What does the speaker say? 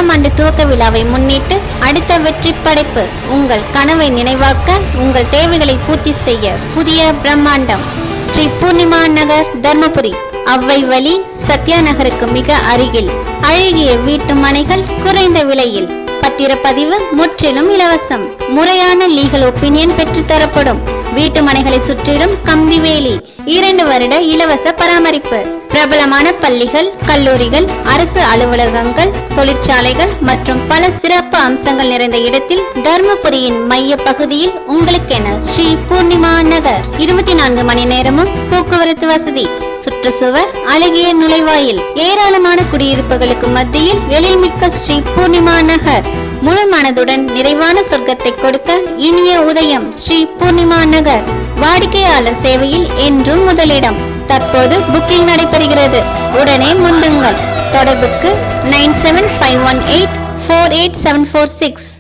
முதலாம் ஆண்டு துவக்க விழாவை முன்னிட்டு அடுத்த வெற்றி படைப்பு. உங்கள் கனவை நினைவாக்க, உங்கள் தேவைகளை பூர்த்தி செய்ய புதிய பிரம்மாண்டம். ஸ்ரீ பூர்ணிமா நகர், தர்மபுரி. அவ்வை வழி, சத்யா நகருக்கு மிக அருகில். அழகிய வீட்டு மனைகள் குறைந்த விலையில். பத்திரப்பதிவு முற்றிலும் இலவசம். முறையான லீகல் ஒப்பீனியன் பெற்று தரப்படும். வீட்டு மனைகளை சுற்றிலும் கம்பி வேலி. 2 வருட இலவச பராமரிப்பு. பிரபலமான பள்ளிகள், கல்லூரிகள், அரசு அலுவலகங்கள், தொழிற்சாலைகள் மற்றும் பல சிறப்பு அம்சங்கள் நிறைந்த இடத்தில் தர்மபுரியின் மைய பகுதியில் உங்களுக்கென ஸ்ரீ பூர்ணிமா நகர். 24 மணி நேரமும் போக்குவரத்து வசதி. சுற்றுச்சுவர், அழகிய நுழைவாயில். ஏராளமான குடியிருப்புகளுக்கு மத்தியில் எழில்மிக்க ஸ்ரீ பூர்ணிமா நகர். முழு மனதுடன் நிறைவான சொர்க்கத்தை கொடுக்க இனிய உதயம். ஸ்ரீ பூர்ணிமா நகர். வாடிக்கையாளர் சேவையில் என்றும் முதலிடம். தற்போது புக்கிங் நடைபெறுகிறது. உடனே முந்துங்கள். தொடர்புக்கு 9751848746.